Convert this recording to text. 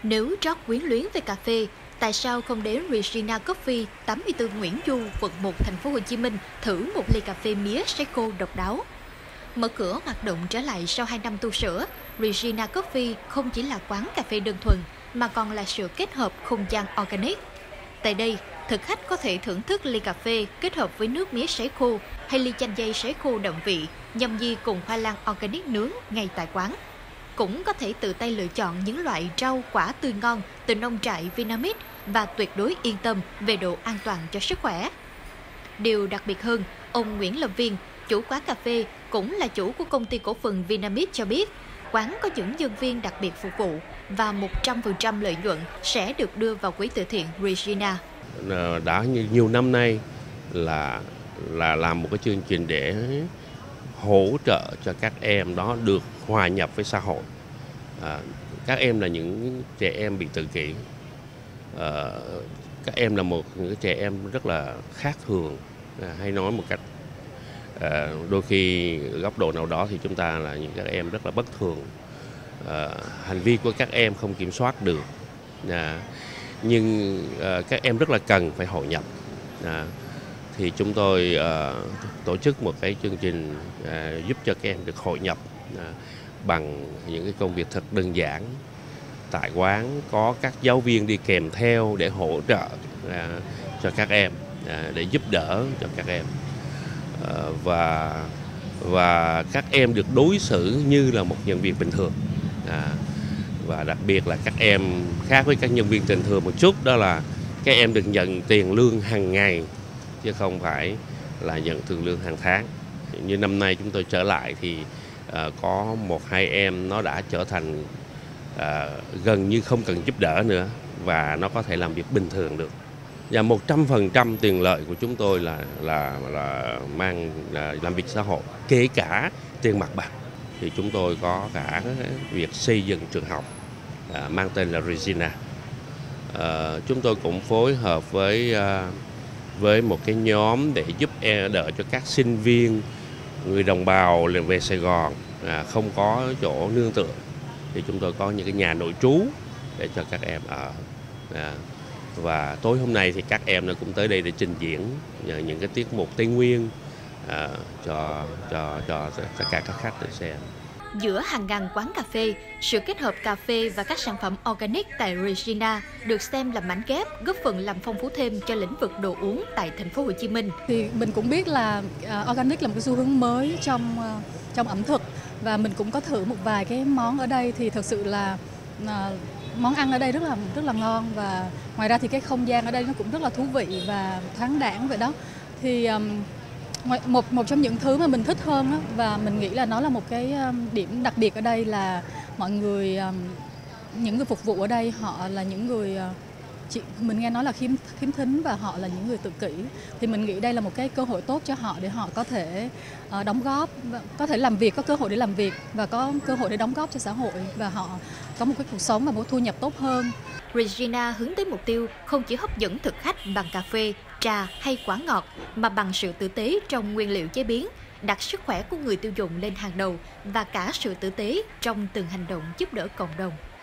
Nếu rất quyến luyến về cà phê, tại sao không đến Regina Coffee 84 Nguyễn Du, quận 1, thành phố Hồ Chí Minh thử một ly cà phê mía sấy khô độc đáo? Mở cửa hoạt động trở lại sau 2 năm tu sửa, Regina Coffee không chỉ là quán cà phê đơn thuần mà còn là sự kết hợp không gian organic. Tại đây, thực khách có thể thưởng thức ly cà phê kết hợp với nước mía sấy khô hay ly chanh dây sấy khô đậm vị, nhâm nhi cùng khoai lang organic nướng ngay tại quán. Cũng có thể tự tay lựa chọn những loại rau quả tươi ngon từ nông trại Vinamilk và tuyệt đối yên tâm về độ an toàn cho sức khỏe. Điều đặc biệt hơn, ông Nguyễn Lâm Viên, chủ quán cà phê cũng là chủ của công ty cổ phần Vinamilk cho biết, quán có những nhân viên đặc biệt phục vụ và 100% lợi nhuận sẽ được đưa vào quỹ từ thiện Regina. Đã nhiều năm nay là làm một cái chương trình để hỗ trợ cho các em đó được hòa nhập với xã hội. Các em là những trẻ em bị tự kỷ. Các em là những trẻ em rất là khác thường, hay nói một cách đôi khi góc độ nào đó thì chúng ta là những các em rất là bất thường. Hành vi của các em không kiểm soát được, nhưng các em rất là cần phải hội nhập. Thì chúng tôi tổ chức một cái chương trình giúp cho các em được hội nhập bằng những cái công việc thật đơn giản. Tại quán có các giáo viên đi kèm theo để hỗ trợ cho các em, để giúp đỡ cho các em, và các em được đối xử như là một nhân viên bình thường. Và đặc biệt là các em khác với các nhân viên bình thường một chút, đó là các em được nhận tiền lương hàng ngày chứ không phải là nhận tiền lương hàng tháng. Như năm nay chúng tôi trở lại thì có 1-2 em nó đã trở thành gần như không cần giúp đỡ nữa và nó có thể làm việc bình thường được. Và 100% tiền lợi của chúng tôi là mang làm việc xã hội, kể cả tiền mặt bằng. Thì chúng tôi có cả việc xây dựng trường học mang tên là Regina. Chúng tôi cũng phối hợp với một cái nhóm để giúp đỡ cho các sinh viên, người đồng bào về Sài Gòn không có chỗ nương tựa. Thì chúng tôi có những cái nhà nội trú để cho các em ở. Và tối hôm nay thì các em nó cũng tới đây để trình diễn những cái tiết mục Tây Nguyên cho tất cả các khách để xem. Giữa hàng ngàn quán cà phê, sự kết hợp cà phê và các sản phẩm organic tại Regina được xem là mảnh ghép góp phần làm phong phú thêm cho lĩnh vực đồ uống tại thành phố Hồ Chí Minh. Thì mình cũng biết là organic là một cái xu hướng mới trong ẩm thực, và mình cũng có thử một vài cái món ở đây thì thật sự là món ăn ở đây rất là ngon, và ngoài ra thì cái không gian ở đây nó cũng rất là thú vị và thoáng đãng vậy đó. Thì một trong những thứ mà mình thích hơn đó, và mình nghĩ là nó là một cái điểm đặc biệt ở đây là mọi người, những người phục vụ ở đây họ là những người, mình nghe nói là khiếm thính và họ là những người tự kỷ. Thì mình nghĩ đây là một cái cơ hội tốt cho họ để họ có thể đóng góp, có thể làm việc, có cơ hội để làm việc và có cơ hội để đóng góp cho xã hội, và họ có một cái cuộc sống và một thu nhập tốt hơn. Regina hướng tới mục tiêu không chỉ hấp dẫn thực khách bằng cà phê, trà hay quả ngọt, mà bằng sự tử tế trong nguyên liệu chế biến, đặt sức khỏe của người tiêu dùng lên hàng đầu và cả sự tử tế trong từng hành động giúp đỡ cộng đồng.